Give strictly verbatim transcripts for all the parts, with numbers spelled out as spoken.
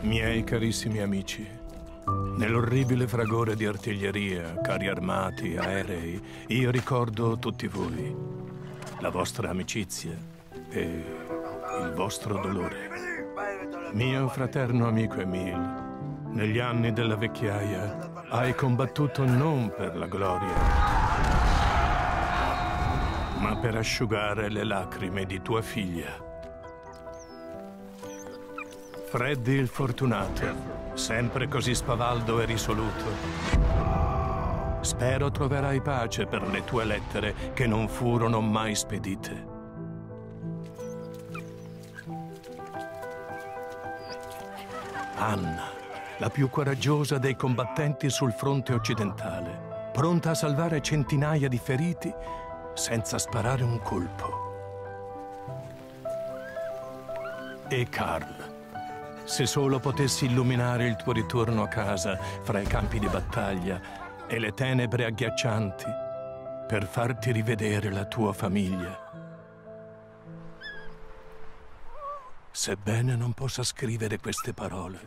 Miei carissimi amici, nell'orribile fragore di artiglieria, carri armati, aerei, io ricordo tutti voi, la vostra amicizia e il vostro dolore. Mio fraterno amico Emile, negli anni della vecchiaia hai combattuto non per la gloria, ma per asciugare le lacrime di tua figlia. Freddy il Fortunato, sempre così spavaldo e risoluto. Spero troverai pace per le tue lettere che non furono mai spedite. Anna, la più coraggiosa dei combattenti sul fronte occidentale, pronta a salvare centinaia di feriti senza sparare un colpo. E Carl, se solo potessi illuminare il tuo ritorno a casa fra i campi di battaglia e le tenebre agghiaccianti per farti rivedere la tua famiglia. Sebbene non possa scrivere queste parole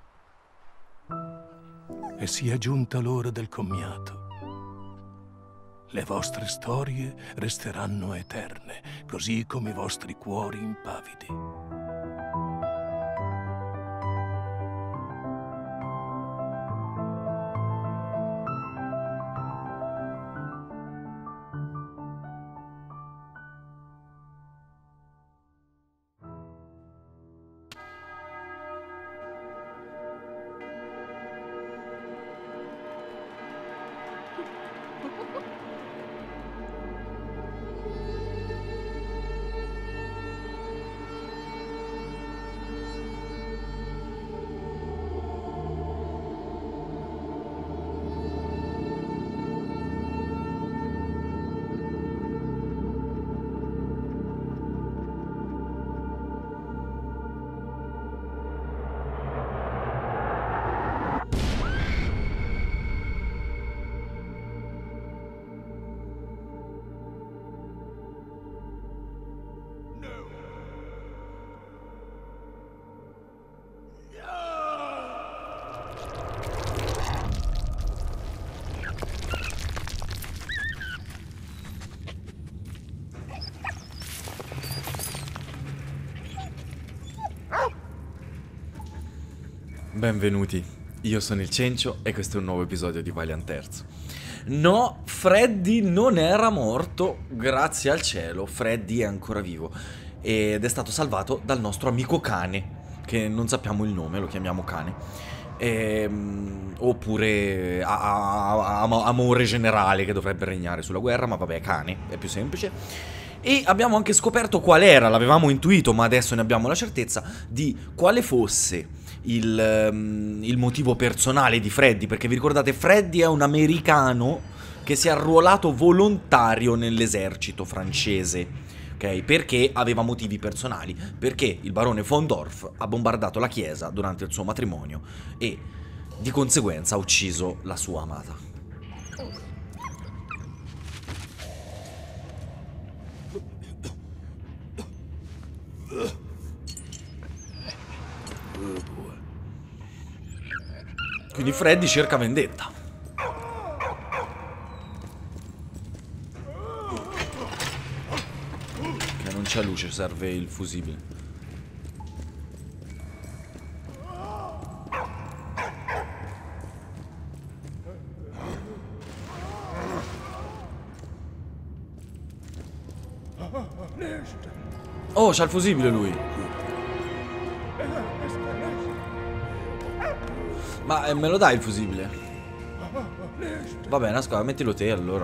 e sia giunta l'ora del commiato, le vostre storie resteranno eterne, così come i vostri cuori impavidi. Benvenuti, io sono il Cencio e questo è un nuovo episodio di Valiant Terzo. No, Freddy non era morto, grazie al cielo, Freddy è ancora vivo ed è stato salvato dal nostro amico cane, che non sappiamo il nome, lo chiamiamo cane, ehm, oppure a, a, a, amore generale che dovrebbe regnare sulla guerra, ma vabbè, cane, è più semplice. E abbiamo anche scoperto qual era, l'avevamo intuito ma adesso ne abbiamo la certezza di quale fosse il, um, il motivo personale di Freddy, perché vi ricordate Freddy è un americano che si è arruolato volontario nell'esercito francese, ok? Perché aveva motivi personali, perché il barone von Dorf ha bombardato la chiesa durante il suo matrimonio e di conseguenza ha ucciso la sua amata. Quindi Freddy cerca vendetta. Che non c'è luce, serve il fusibile. Oh, c'ha il fusibile lui. Ma eh, me lo dai il fusibile? Va bene, ascolta, mettilo te allora.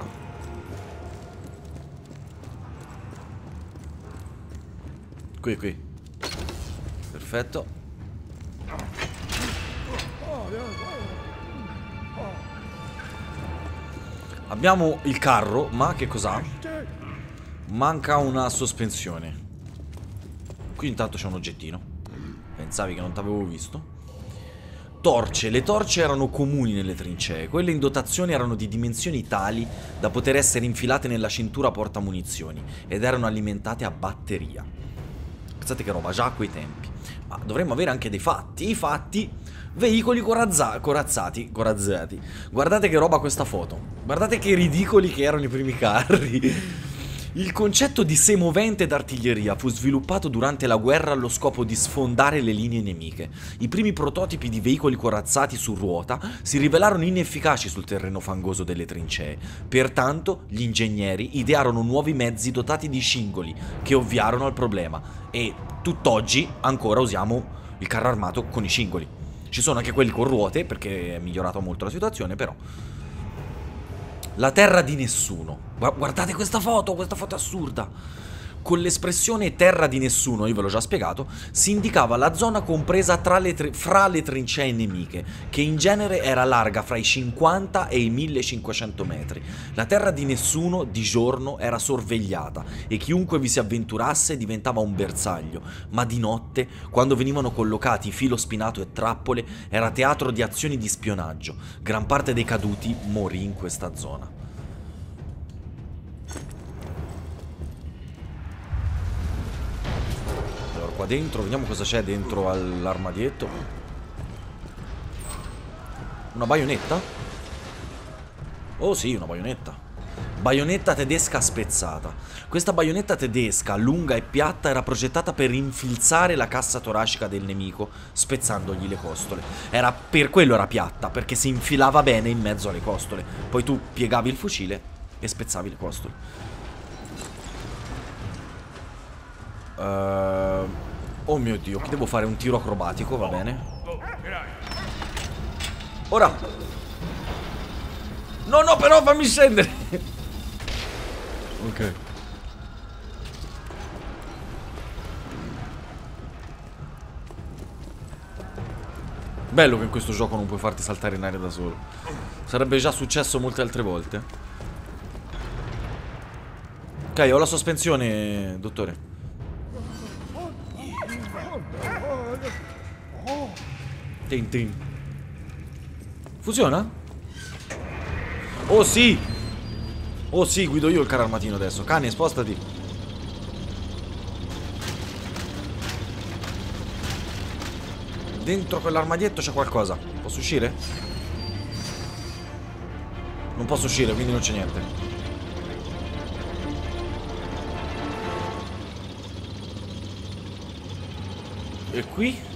Qui, qui. Perfetto. Abbiamo il carro, ma che cos'ha? Manca una sospensione. Qui intanto c'è un oggettino. Pensavi che non t'avevo visto? Torce. Le torce erano comuni nelle trincee. Quelle in dotazione erano di dimensioni tali da poter essere infilate nella cintura portamunizioni ed erano alimentate a batteria. Pensate che roba, già a quei tempi. Ma dovremmo avere anche dei fatti. I fatti, veicoli corazza corazzati, corazzati. Guardate che roba questa foto. Guardate che ridicoli che erano i primi carri. Il concetto di semovente d'artiglieria fu sviluppato durante la guerra allo scopo di sfondare le linee nemiche. I primi prototipi di veicoli corazzati su ruota si rivelarono inefficaci sul terreno fangoso delle trincee. Pertanto, gli ingegneri idearono nuovi mezzi dotati di scingoli che ovviarono al problema. E tutt'oggi ancora usiamo il carro armato con i scingoli. Ci sono anche quelli con ruote, perché è migliorata molto la situazione, però... La terra di nessuno. Guardate questa foto, questa foto assurda. Con l'espressione terra di nessuno, io ve l'ho già spiegato, si indicava la zona compresa tra le fra le trincee nemiche, che in genere era larga fra i cinquanta e i millecinquecento metri. La terra di nessuno di giorno era sorvegliata e chiunque vi si avventurasse diventava un bersaglio, ma di notte, quando venivano collocati filo spinato e trappole, era teatro di azioni di spionaggio. Gran parte dei caduti morì in questa zona. Qua dentro, vediamo cosa c'è dentro all'armadietto. Una baionetta? Oh sì, una baionetta. Baionetta tedesca spezzata. Questa baionetta tedesca, lunga e piatta, era progettata per infilzare la cassa toracica del nemico, spezzandogli le costole. Era per quello era piatta, perché si infilava bene in mezzo alle costole. Poi tu piegavi il fucile e spezzavi le costole. Uh, oh mio Dio, qui devo fare un tiro acrobatico, va bene. Ora. No, no, però fammi scendere. Ok. Bello che in questo gioco non puoi farti saltare in aria da solo. Sarebbe già successo molte altre volte. Ok, ho la sospensione, dottore. Tin tin. Funziona? Oh sì. Oh sì, guido io il carro armatino adesso. Cane, spostati. Dentro quell'armadietto c'è qualcosa. Posso uscire? Non posso uscire, quindi non c'è niente. E qui?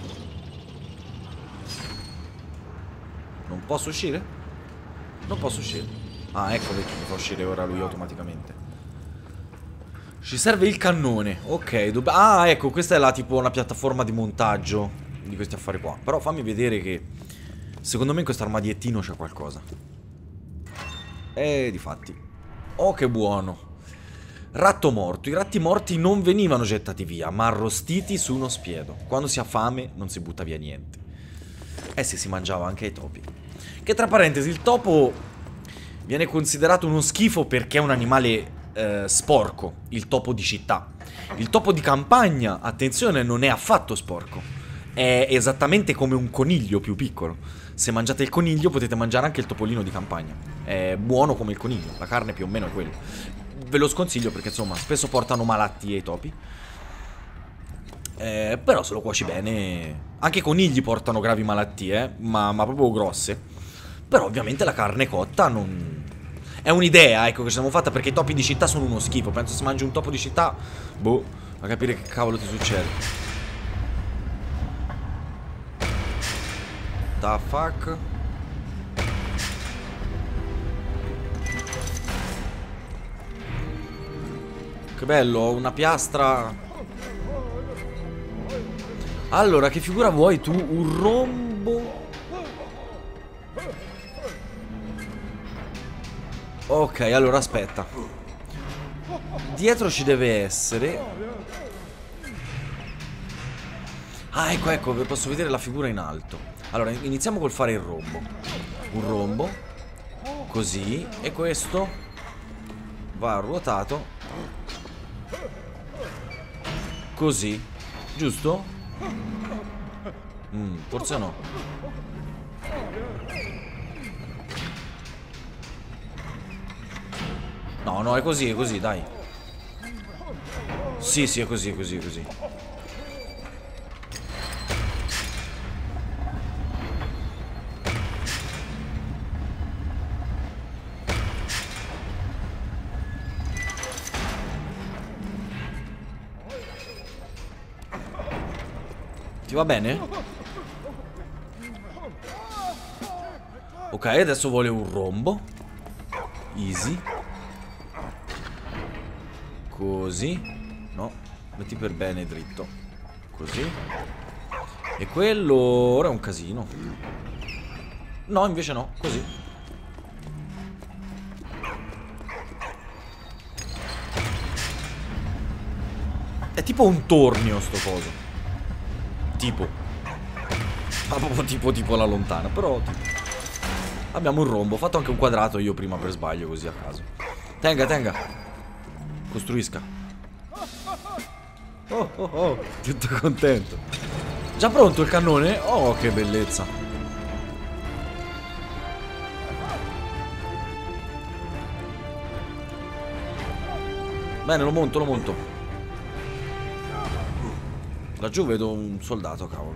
Non posso uscire? Non posso uscire. Ah, ecco perché mi fa uscire ora lui automaticamente. Ci serve il cannone. Ok, ah, ecco, questa è la tipo una piattaforma di montaggio di questi affari qua. Però fammi vedere che secondo me in questo armadiettino c'è qualcosa. E difatti. Oh, che buono. Ratto morto. I ratti morti non venivano gettati via, ma arrostiti su uno spiedo. Quando si ha fame non si butta via niente. Eh sì, si mangiava anche i topi. Che tra parentesi, il topo viene considerato uno schifo perché è un animale eh, sporco. Il topo di città. Il topo di campagna, attenzione, non è affatto sporco. È esattamente come un coniglio più piccolo. Se mangiate il coniglio potete mangiare anche il topolino di campagna. È buono come il coniglio, la carne più o meno è quella. Ve lo sconsiglio perché insomma spesso portano malattie i topi. Eh, però se lo cuoci bene. Anche i conigli portano gravi malattie, ma, ma proprio grosse. Però ovviamente la carne cotta non... È un'idea, ecco, che ci siamo fatta, perché i topi di città sono uno schifo. Penso se mangi un topo di città, boh, a capire che cavolo ti succede. The fuck? Che bello, ho una piastra. Allora, che figura vuoi tu? Un rombo? Ok, allora aspetta. Dietro ci deve essere. Ah, ecco, ecco, posso vedere la figura in alto. Allora, iniziamo col fare il rombo. Un rombo. Così. E questo va ruotato. Così. Giusto? Mm, forse no. No, no, è così, è così, dai. Sì, sì, è così, è così, è così. va bene? Ok, adesso vuole un rombo. Easy. Così. No, metti per bene dritto. Così. E quello ora è un casino. No, invece no, così. È tipo un tornio sto coso. Tipo. Ma proprio tipo tipo alla lontana. Però tipo. Abbiamo un rombo. Ho fatto anche un quadrato io prima per sbaglio, così a caso. Tenga, tenga. Costruisca. Oh oh oh. Tutto contento. Già pronto il cannone? Oh, che bellezza. Bene, lo monto, lo monto. Laggiù vedo un soldato, cavolo.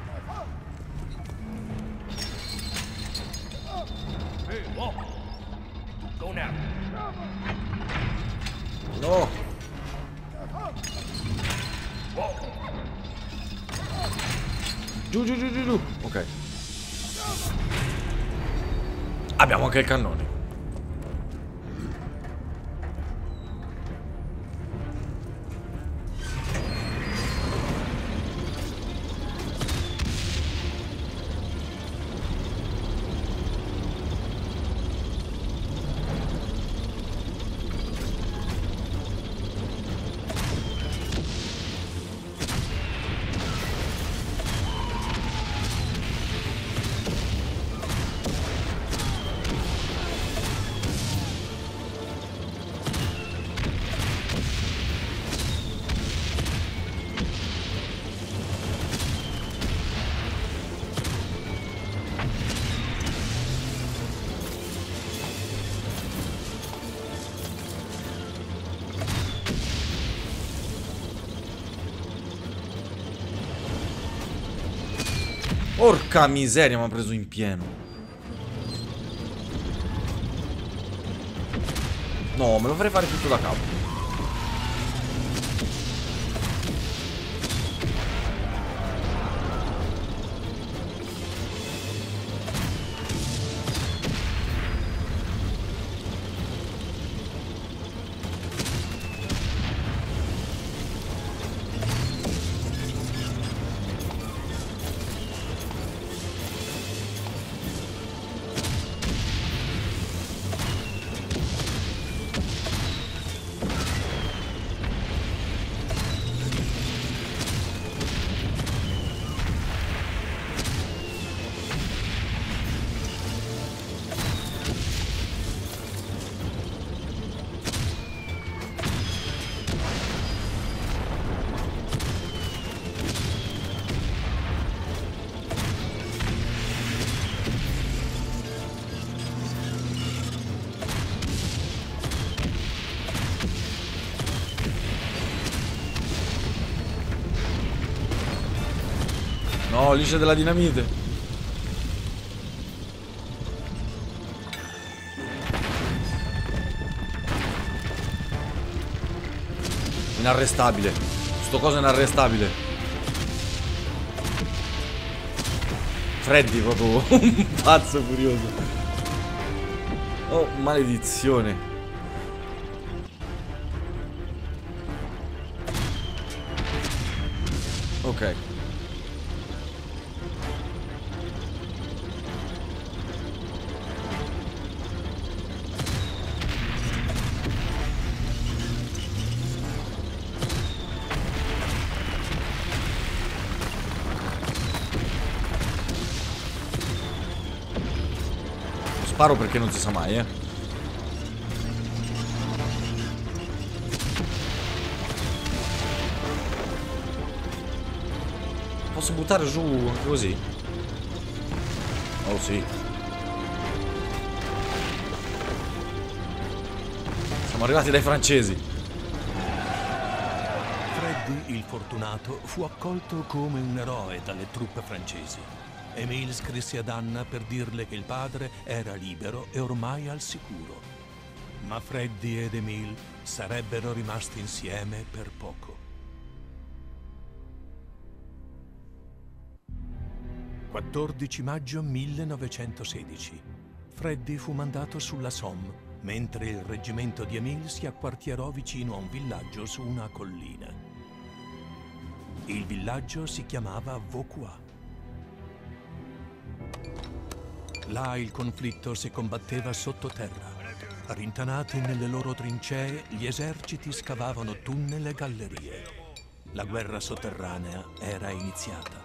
No. Giù, giù, giù, giù, giù. Ok. Abbiamo anche il cannone. Porca miseria, mi ha preso in pieno. No, me lo farei fare tutto da capo. No, lì c'è della dinamite. Inarrestabile. Sto coso è inarrestabile. Freddy proprio un pazzo furioso. Oh, maledizione. Ok. Sparo perché non si sa mai, eh. Posso buttare giù anche così? Oh sì. Siamo arrivati dai francesi. Freddy, il fortunato, fu accolto come un eroe dalle truppe francesi. Emile scrisse ad Anna per dirle che il padre era libero e ormai al sicuro. Ma Freddy ed Emile sarebbero rimasti insieme per poco. quattordici maggio millenovecentosedici. Freddy fu mandato sulla Somme, mentre il reggimento di Émile si acquartierò vicino a un villaggio su una collina. Il villaggio si chiamava Vauquois. Là il conflitto si combatteva sottoterra. Rintanati nelle loro trincee, gli eserciti scavavano tunnel e gallerie. La guerra sotterranea era iniziata.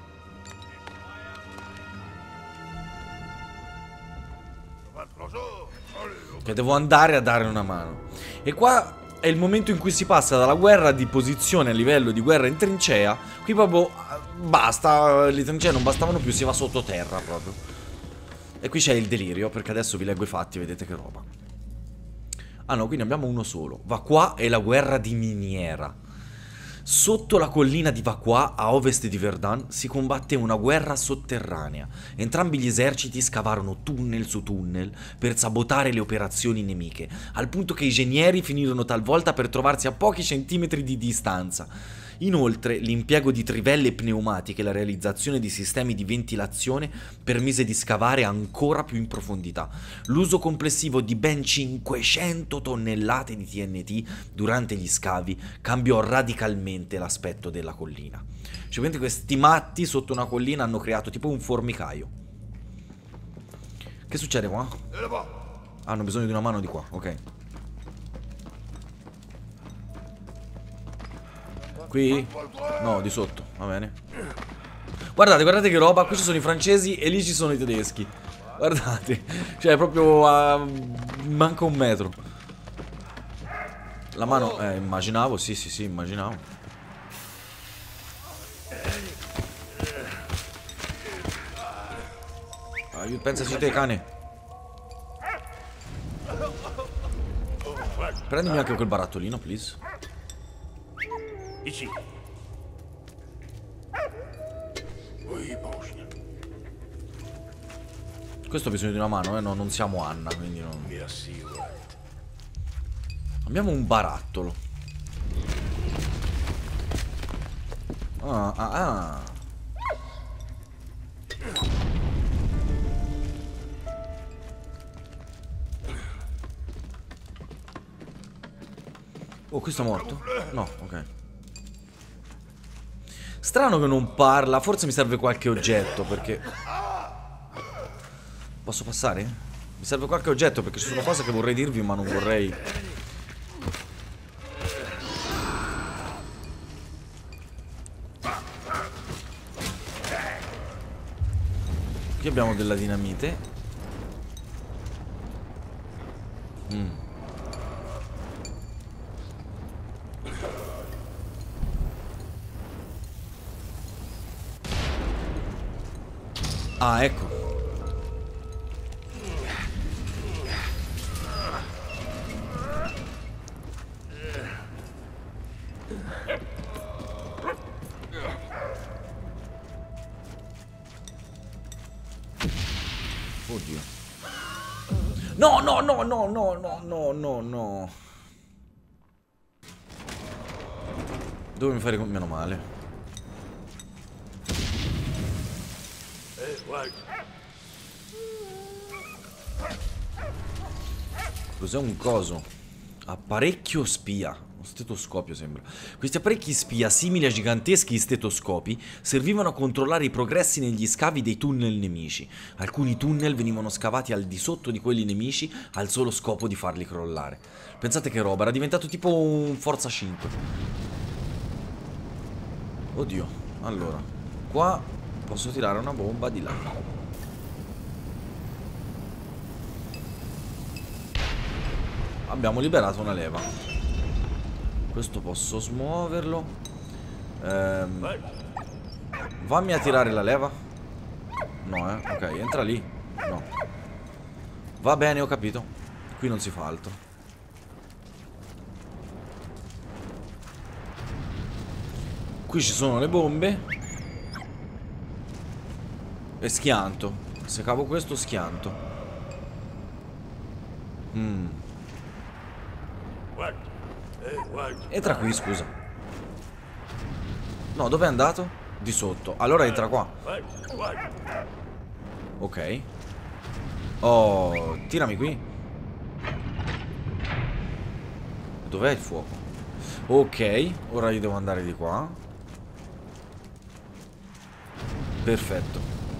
Che devo andare a dare una mano. E qua è il momento in cui si passa dalla guerra di posizione a livello di guerra in trincea. Qui proprio basta, le trincee non bastavano più, si va sottoterra proprio. E qui c'è il delirio, perché adesso vi leggo i fatti, vedete che roba. Ah no, quindi abbiamo uno solo. Vauquois è la guerra di miniera. Sotto la collina di Vauquois, a ovest di Verdun, si combatte una guerra sotterranea. Entrambi gli eserciti scavarono tunnel su tunnel per sabotare le operazioni nemiche, al punto che i genieri finirono talvolta per trovarsi a pochi centimetri di distanza. Inoltre, l'impiego di trivelle pneumatiche e la realizzazione di sistemi di ventilazione permise di scavare ancora più in profondità. L'uso complessivo di ben cinquecento tonnellate di T N T durante gli scavi cambiò radicalmente l'aspetto della collina. Cioè, quindi questi matti sotto una collina hanno creato tipo un formicaio. Che succede qua? Ah, hanno bisogno di una mano di qua, ok. Qui? No, di sotto, va bene. Guardate, guardate che roba. Qui ci sono i francesi e lì ci sono i tedeschi. Guardate. Cioè, proprio a... manca un metro. La mano... Eh, immaginavo, sì, sì, sì, immaginavo. Aiuto, pensaci te, cane. Prendimi anche quel barattolino, please. Ici. Questo ha bisogno di una mano, eh? No, non siamo Anna, quindi non... Abbiamo un barattolo. Ah, ah, ah. Oh, questo è morto? No, ok. Strano che non parla. Forse mi serve qualche oggetto, perché... Posso passare? Mi serve qualche oggetto, perché ci sono cose che vorrei dirvi, ma non vorrei... Qui abbiamo della dinamite. Mm. Ah, ecco. Oddio. No, no, no, no, no, no, no, no, no. Dove mi fai con... Meno male. Cos'è un coso? Apparecchio spia. Uno stetoscopio sembra. Questi apparecchi spia, simili a giganteschi stetoscopi, servivano a controllare i progressi negli scavi dei tunnel nemici. Alcuni tunnel venivano scavati al di sotto di quelli nemici al solo scopo di farli crollare. Pensate che roba, era diventato tipo un Forza cinque. Oddio. Allora, qua posso tirare una bomba di là. Abbiamo liberato una leva. Questo posso smuoverlo. Ehm, Vammi a tirare la leva. No, eh. Ok, entra lì. No. Va bene, ho capito. Qui non si fa altro. Qui ci sono le bombe. E schianto. Se cavo questo, schianto. Mm. Entra qui, scusa. No, dove è andato? Di sotto. Allora entra qua. Ok. Oh, tirami qui. Dov'è il fuoco? Ok, ora io devo andare di qua. Perfetto.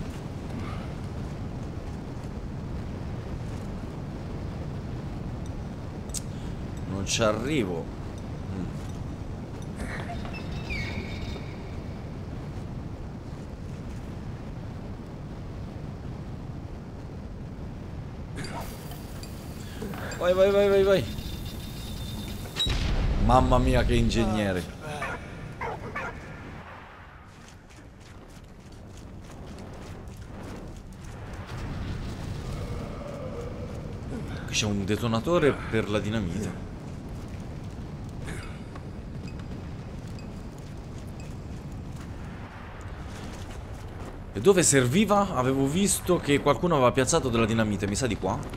Non ci arrivo. Mm. Vai, vai, vai, vai, vai. Mamma mia, che ingegnere. Qui c'è un detonatore per la dinamite. E dove serviva? Avevo visto che qualcuno aveva piazzato della dinamite. Mi sa di qua.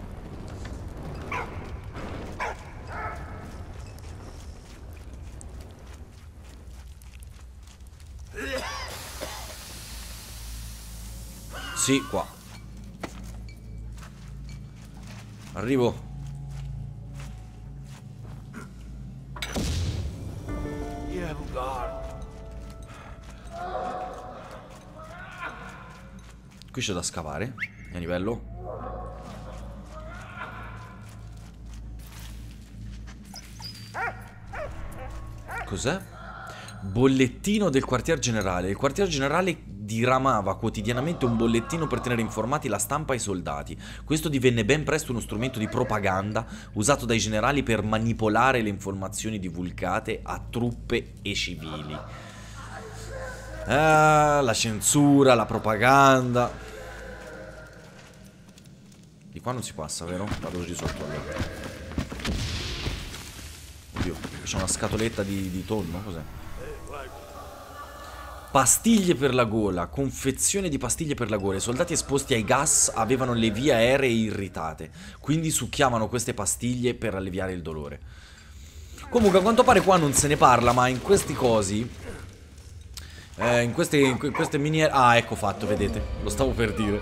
Sì, qua. Arrivo. Qui c'è da scavare. A livello. Cos'è? Bollettino del quartier generale. Il quartier generale diramava quotidianamente un bollettino per tenere informati la stampa e i soldati. Questo divenne ben presto uno strumento di propaganda usato dai generali per manipolare le informazioni divulgate a truppe e civili. Ah, la censura, la propaganda. Di qua non si passa, vero? Vado di sotto allora. Oddio, c'è una scatoletta di, di tonno, cos'è? Pastiglie per la gola, confezione di pastiglie per la gola. I soldati esposti ai gas avevano le vie aeree irritate, quindi succhiavano queste pastiglie per alleviare il dolore. Comunque a quanto pare qua non se ne parla, ma in questi cosi eh, in queste, in queste miniere... Ah, ecco fatto, vedete, lo stavo per dire.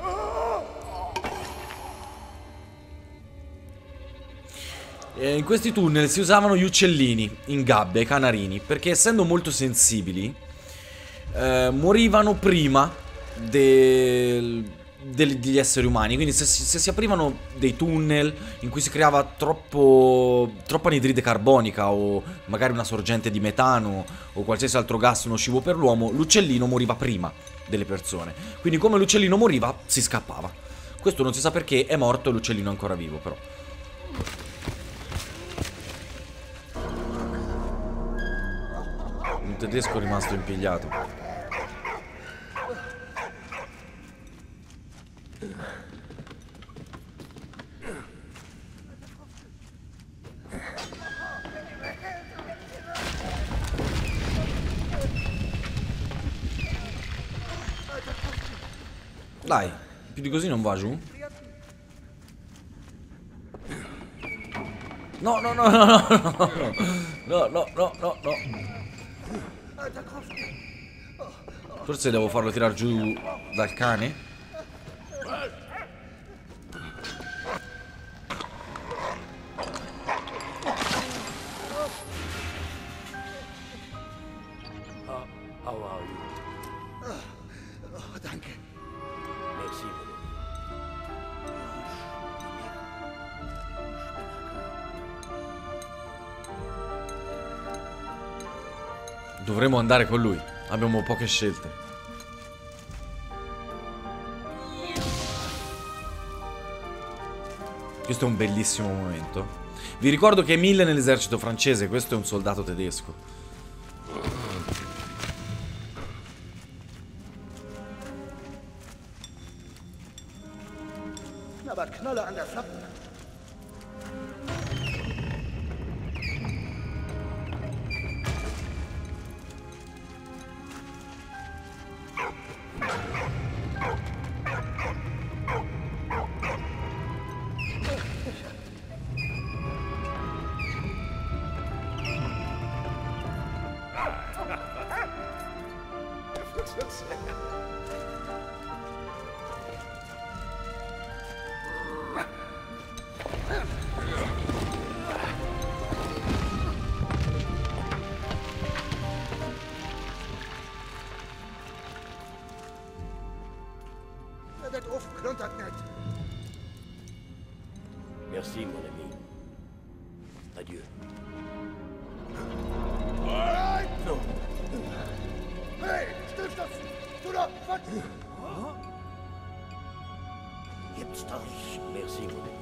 eh, In questi tunnel si usavano gli uccellini in gabbia, i canarini, perché essendo molto sensibili Eh, morivano prima del, del, degli esseri umani. Quindi se, se si aprivano dei tunnel in cui si creava troppo troppa anidride carbonica o magari una sorgente di metano o qualsiasi altro gas nocivo per l'uomo, l'uccellino moriva prima delle persone. Quindi come l'uccellino moriva si scappava. Questo non si sa perché, è morto e l'uccellino è ancora vivo però. Un tedesco è rimasto impigliato. Dai, più di così non va giù? No, no, no, no, no, no, no, no, no, no, no. Forse devo farlo tirare giù dal cane? Dovremmo andare con lui. Abbiamo poche scelte. Questo è un bellissimo momento. Vi ricordo che Emile è nell'esercito francese. Questo è un soldato tedesco. Merci, mon ami. Adieu. Non. Hey, stimmt das? Du da, was? Gibt's doch nicht. Merci, mon ami.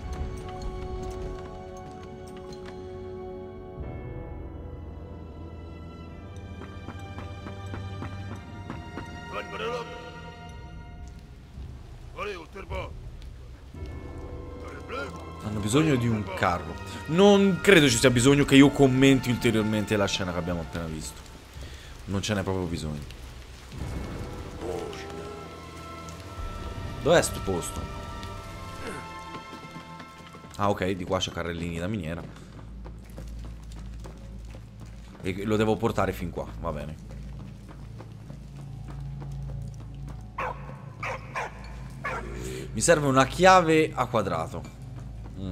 Hanno bisogno di un carro. Non credo ci sia bisogno che io commenti ulteriormente la scena che abbiamo appena visto. Non ce n'è proprio bisogno. Dov'è sto posto? Ah, ok, di qua c'è carrellini da miniera. E lo devo portare fin qua, va bene. Mi serve una chiave a quadrato. Mm.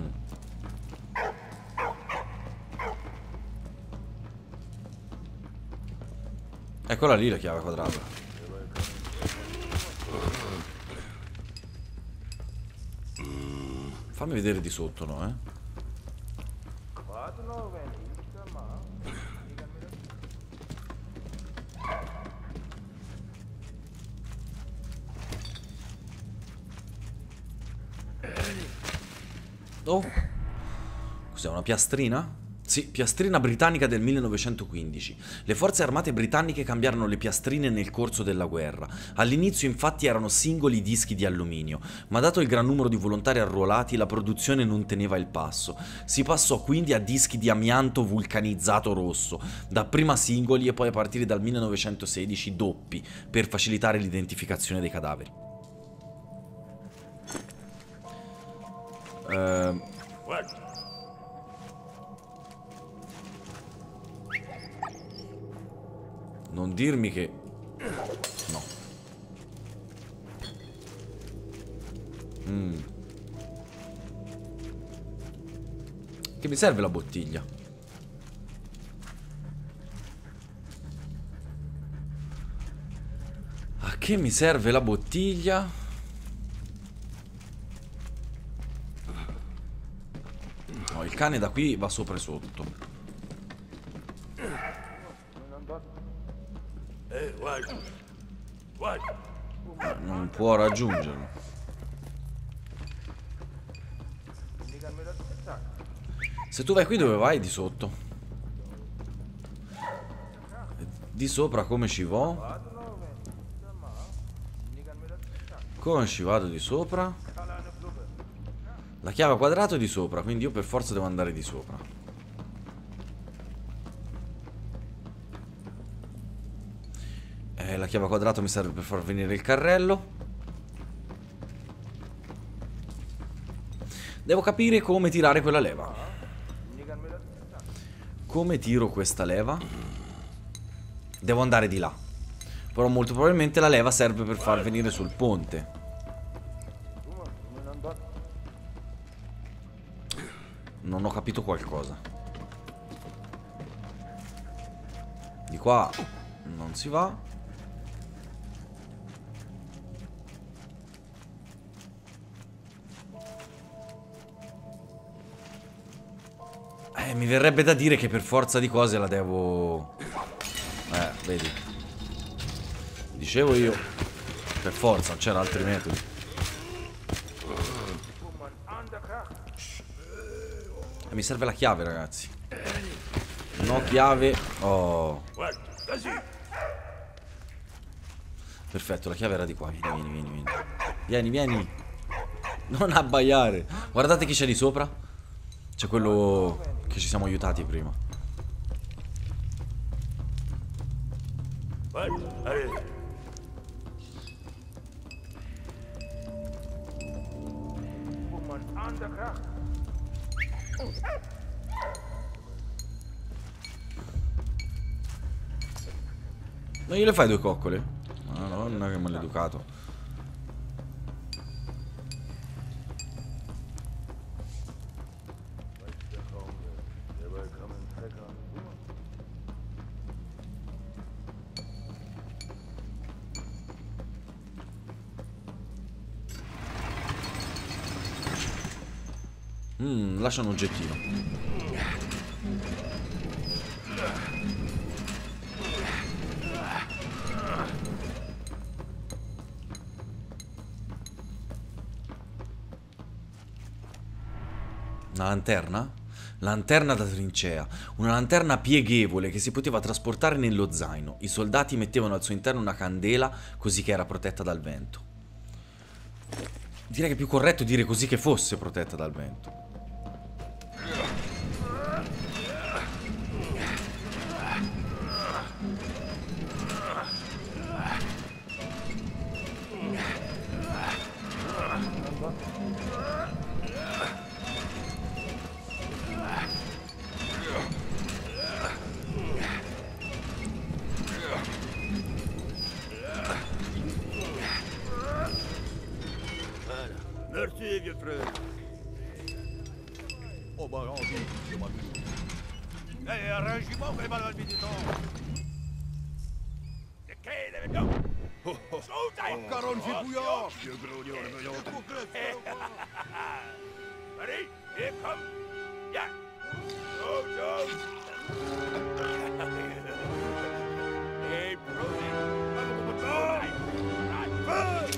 Eccola lì la chiave a quadrato. Fammi vedere di sotto, no, eh? Oh, cos'è, una piastrina? Sì, piastrina britannica del millenovecentoquindici. Le forze armate britanniche cambiarono le piastrine nel corso della guerra. All'inizio infatti erano singoli dischi di alluminio, ma dato il gran numero di volontari arruolati la produzione non teneva il passo. Si passò quindi a dischi di amianto vulcanizzato rosso, dapprima singoli e poi a partire dal millenovecentosedici doppi, per facilitare l'identificazione dei cadaveri. Ehm... Non dirmi che... No. Mm. Che mi serve la bottiglia? A che mi serve la bottiglia? No, il cane da qui va sopra e sotto. Non può raggiungerlo. Se tu vai qui dove vai? Di sotto. Di sopra come ci va? Come ci vado di sopra? La chiave a quadrato è di sopra, quindi io per forza devo andare di sopra. La chiave a quadrato mi serve per far venire il carrello. Devo capire come tirare quella leva. Come tiro questa leva? Devo andare di là. Però molto probabilmente la leva serve per far venire sul ponte. Non ho capito qualcosa. Di qua non si va. Eh, mi verrebbe da dire che per forza di cose la devo... Eh, vedi. Dicevo io. Per forza, non c'erano altri metodi. E mi serve la chiave, ragazzi. No chiave. Oh. Perfetto, la chiave era di qua. Vieni, vieni, vieni, vieni. Vieni, vieni. Non abbaiare. Guardate chi c'è di sopra. C'è quello che ci siamo aiutati prima. Non gliele fai due coccole? Madonna, che maleducato. Mmm, lascia un oggettino. Una lanterna? Lanterna da trincea, una lanterna pieghevole che si poteva trasportare nello zaino. I soldati mettevano al suo interno una candela così che era protetta dal vento. Direi che è più corretto dire così che fosse protetta dal vento. Merci, vieux frère. Oh bah rendu, c'est moi tout. Eh, un régiment fait mal à l'habitant. De che deve più? Oh oh, oh caron fait bouillard, vieux grogneur de l'autre. Allez, here come. Yeah. Go, Joe. Hey, Brody. Go. Right.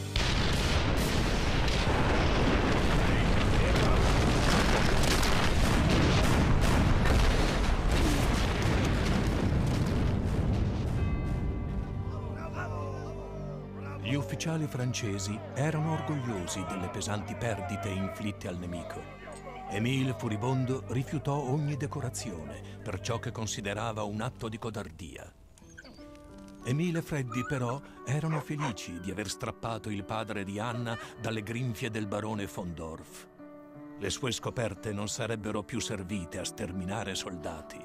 Gli ufficiali francesi erano orgogliosi delle pesanti perdite inflitte al nemico. Émile furibondo rifiutò ogni decorazione per ciò che considerava un atto di codardia. Émile e Freddy però erano felici di aver strappato il padre di Anna dalle grinfie del barone von Dorf. Le sue scoperte non sarebbero più servite a sterminare soldati.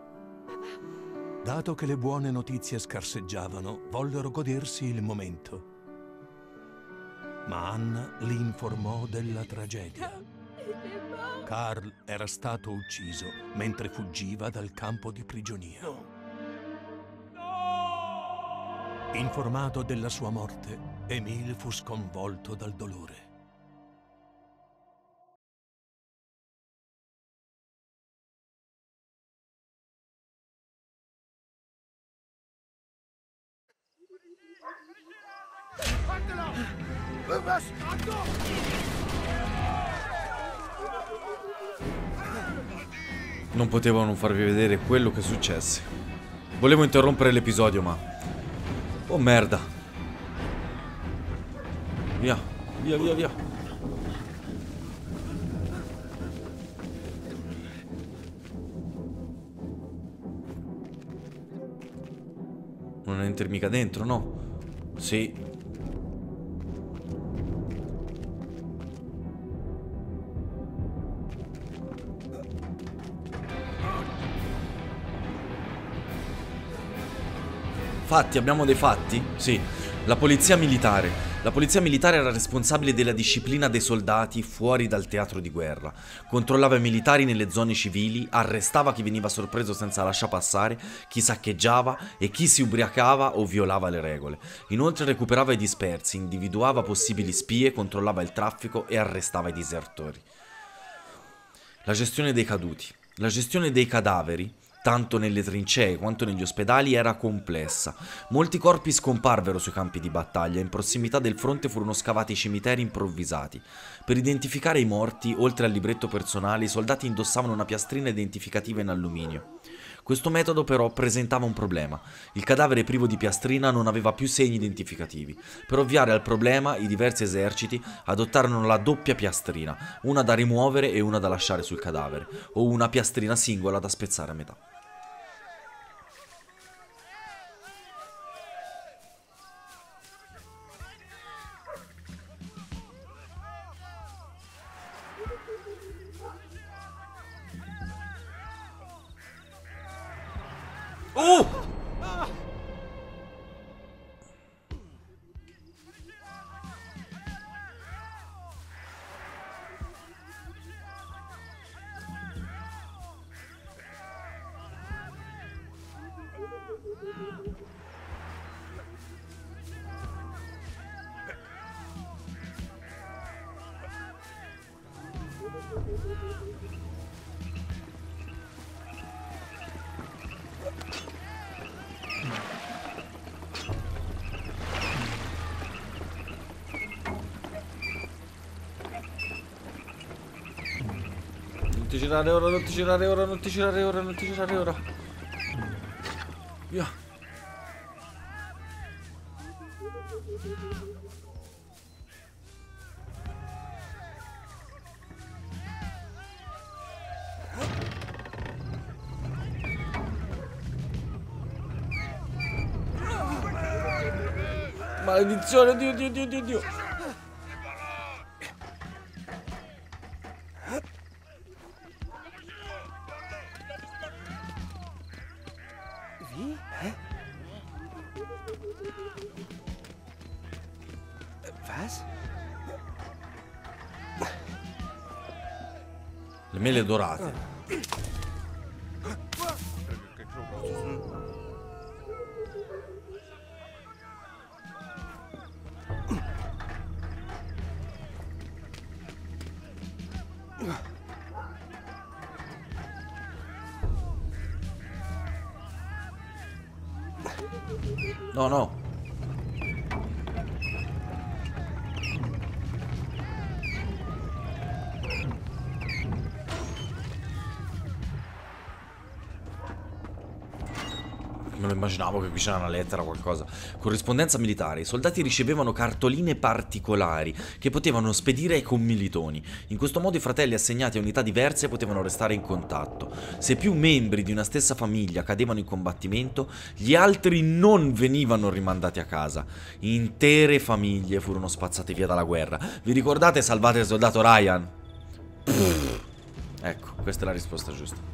Dato che le buone notizie scarseggiavano, vollero godersi il momento. Ma Anna li informò della tragedia. Karl era stato ucciso mentre fuggiva dal campo di prigionia. Informato della sua morte, Émile fu sconvolto dal dolore. Non potevano non farvi vedere quello che successe. Volevo interrompere l'episodio, ma... oh merda. Via, via, via, via. Non entri mica dentro, no? Sì. Fatti, abbiamo dei fatti? Sì, la polizia militare. La polizia militare era responsabile della disciplina dei soldati fuori dal teatro di guerra. Controllava i militari nelle zone civili, arrestava chi veniva sorpreso senza lasciar passare, chi saccheggiava e chi si ubriacava o violava le regole. Inoltre recuperava i dispersi, individuava possibili spie, controllava il traffico e arrestava i disertori. La gestione dei caduti. La gestione dei cadaveri, tanto nelle trincee quanto negli ospedali, era complessa. Molti corpi scomparvero sui campi di battaglia, in prossimità del fronte furono scavati cimiteri improvvisati. Per identificare i morti, oltre al libretto personale, i soldati indossavano una piastrina identificativa in alluminio. Questo metodo però presentava un problema. Il cadavere privo di piastrina non aveva più segni identificativi. Per ovviare al problema, i diversi eserciti adottarono la doppia piastrina, una da rimuovere e una da lasciare sul cadavere, o una piastrina singola da spezzare a metà. Oh! Non ti girare ora, non ti girare ora, non ti girare ora, non ti girare ora. Via. Maledizione, Dio, Dio, Dio, Dio, Dio. Wie? Hä? Was? Le mele dorate. No, no. Me lo immaginavo che qui c'era una lettera o qualcosa. Corrispondenza militare. I soldati ricevevano cartoline particolari che potevano spedire ai commilitoni. In questo modo i fratelli assegnati a unità diverse potevano restare in contatto. Se più membri di una stessa famiglia cadevano in combattimento, gli altri non venivano rimandati a casa. Intere famiglie furono spazzate via dalla guerra. Vi ricordate Salvate il soldato Ryan? Pff. Ecco, questa è la risposta giusta.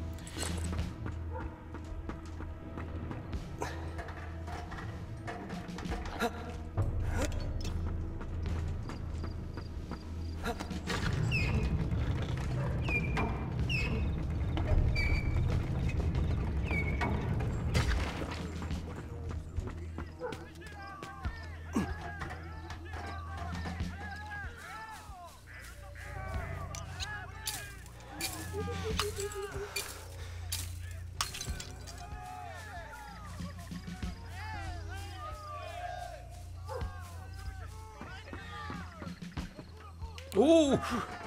Uh!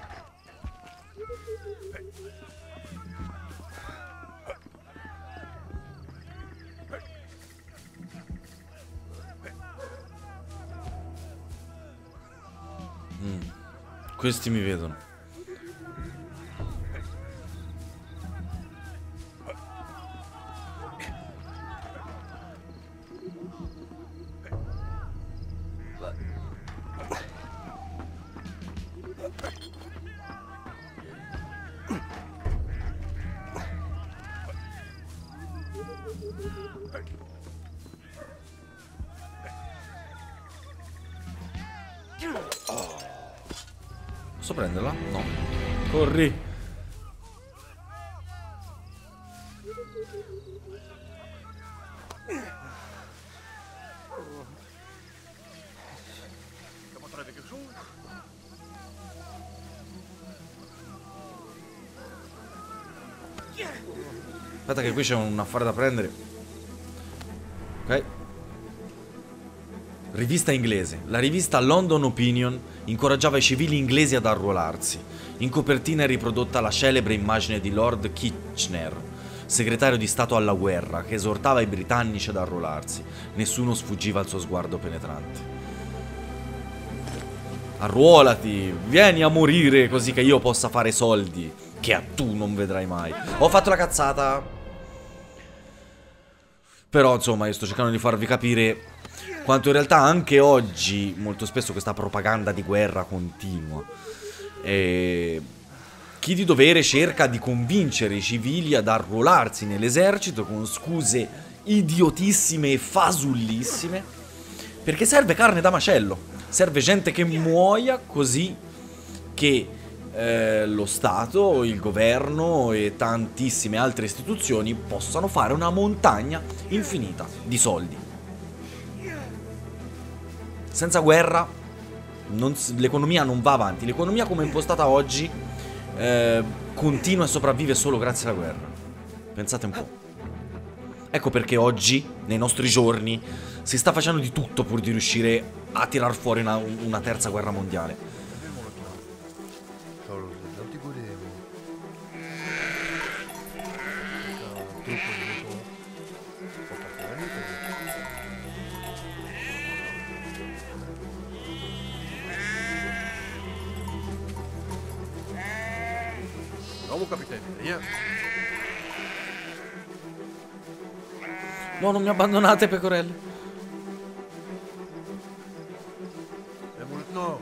Mm. Questi mi vedono. Posso prenderla? No. Corri. Aspetta che qui c'è un affare da prendere. Ok. Rivista inglese. La rivista London Opinion incoraggiava i civili inglesi ad arruolarsi. In copertina è riprodotta la celebre immagine di Lord Kitchener, segretario di Stato alla guerra, che esortava i britannici ad arruolarsi. Nessuno sfuggiva al suo sguardo penetrante. Arruolati, vieni a morire così che io possa fare soldi, che a tu non vedrai mai. Ho fatto la cazzata. Però insomma io sto cercando di farvi capire quanto in realtà anche oggi molto spesso questa propaganda di guerra continua. E chi di dovere cerca di convincere i civili ad arruolarsi nell'esercito con scuse idiotissime e fasullissime, perché serve carne da macello, serve gente che muoia così che eh, lo Stato, il governo e tantissime altre istituzioni possano fare una montagna infinita di soldi. Senza guerra l'economia non va avanti. L'economia come è impostata oggi eh, continua e sopravvive solo grazie alla guerra. Pensate un po'. Ecco perché oggi, nei nostri giorni, si sta facendo di tutto pur di riuscire a tirar fuori una, una terza guerra mondiale. Cavolo, non ti godevo. Troppo di moto. Ho fatto veramente. Nuovo capitano, via. No, non mi abbandonate, pecorelle. No.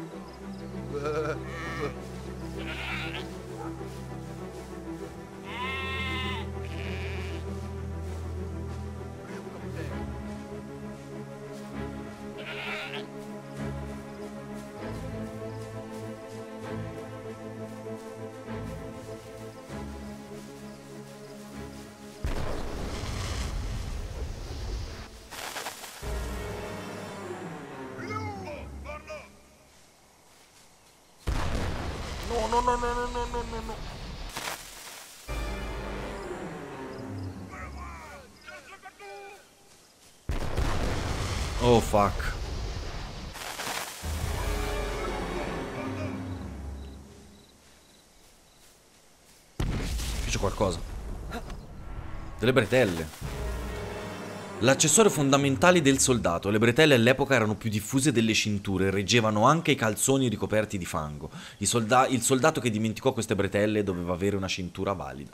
No, no, no, no, no, no, no, no, no. Oh, fuck. Qui c'è qualcosa. Delle bretelle. L'accessorio fondamentale del soldato. Le bretelle all'epoca erano più diffuse delle cinture e reggevano anche i calzoni ricoperti di fango. Il, solda- il soldato che dimenticò queste bretelle doveva avere una cintura valida.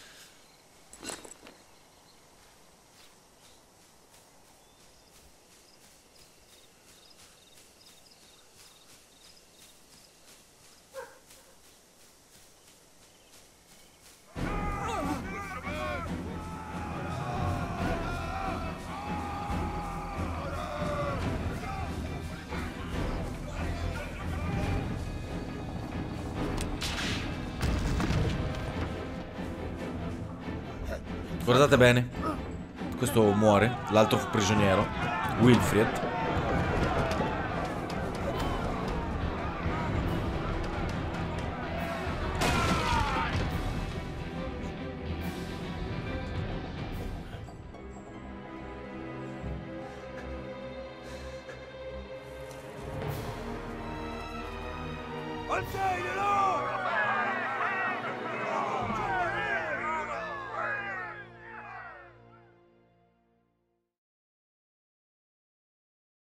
Guardate bene. Questo muore. L'altro fu prigioniero. Wilfried. Al serio!